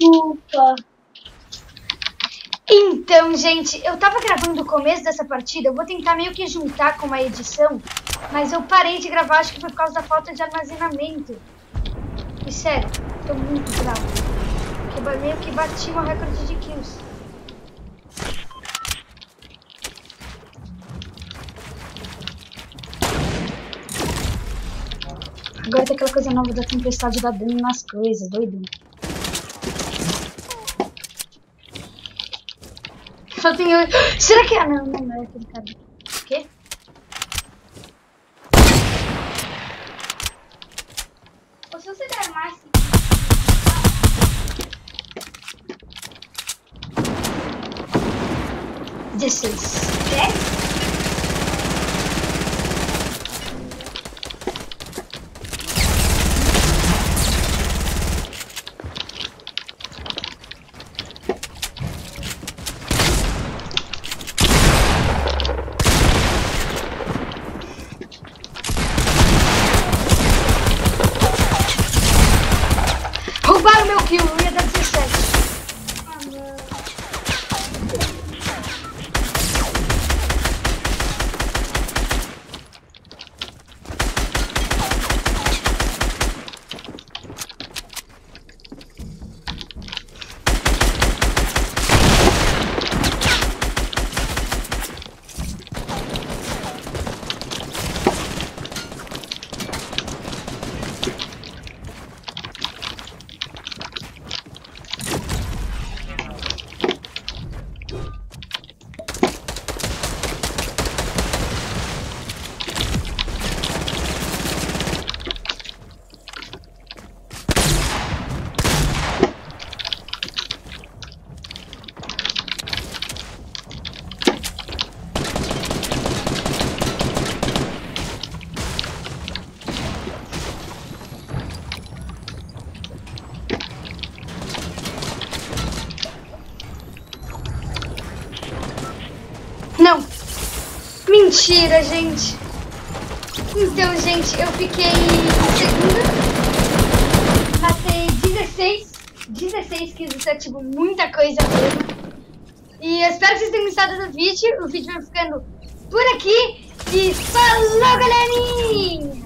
desculpa. Então, gente, eu tava gravando o começo dessa partida, eu vou tentar meio que juntar com uma edição, mas eu parei de gravar, acho que foi por causa da falta de armazenamento. E sério, tô muito bravo. Porque meio que bati meu recorde de kills. Agora tem aquela coisa nova da tempestade da dano nas coisas, doido. Só tenho... Será que... Ah, não é aquele cara. O quê? Ou se você der mais... 16. 10? Roubaram meu kill, eu ia dar 17. Ah, não. Não. Mentira, gente. Então, gente, eu fiquei em segunda. Matei 16 kills, isso é tipo muita coisa mesmo. E eu espero que vocês tenham gostado do vídeo. O vídeo vai ficando por aqui. E falou, galerinha!